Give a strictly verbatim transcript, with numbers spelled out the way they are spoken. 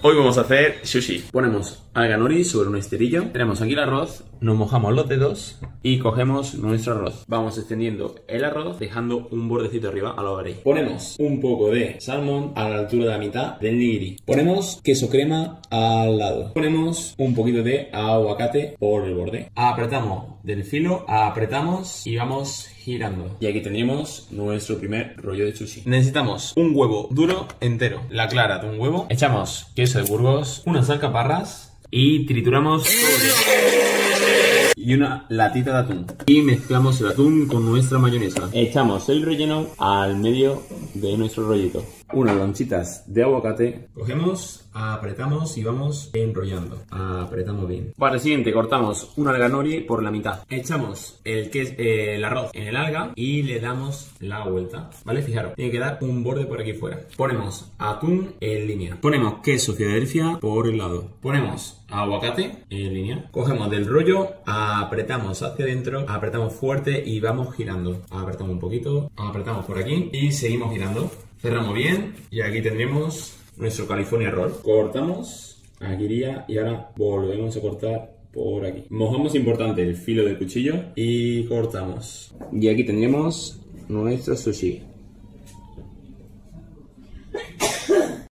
Hoy vamos a hacer sushi. Ponemos alga nori sobre un esterillo. Tenemos aquí el arroz, nos mojamos los dedos y cogemos nuestro arroz. Vamos extendiendo el arroz, dejando un bordecito arriba, a lo veréis. Ponemos un poco de salmón a la altura de la mitad del nigiri. Ponemos queso crema al lado. Ponemos un poquito de aguacate por el borde. Apretamos del filo, apretamos y vamos girando. Y aquí tendríamos nuestro primer rollo de sushi. Necesitamos un huevo duro entero, la clara de un huevo. Echamos queso de Burgos, unas alcaparras y trituramos y una latita de atún. Y mezclamos el atún con nuestra mayonesa. Echamos el relleno al medio de nuestro rollito. Unas lonchitas de aguacate. Cogemos, apretamos y vamos enrollando. Apretamos bien. Para el siguiente cortamos una alga nori por la mitad. Echamos el, que, eh, el arroz en el alga y le damos la vuelta. ¿Vale? Fijaros, tiene que dar un borde por aquí fuera. Ponemos atún en línea. Ponemos queso Filadelfia por el lado. Ponemos aguacate en línea. Cogemos del rollo, apretamos hacia adentro, apretamos fuerte y vamos girando. Apretamos un poquito, apretamos por aquí y seguimos girando. Cerramos bien y aquí tendremos nuestro California Roll. Cortamos, aquí iría y ahora volvemos a cortar por aquí. Mojamos, importante, el filo del cuchillo y cortamos. Y aquí tendremos nuestro sushi.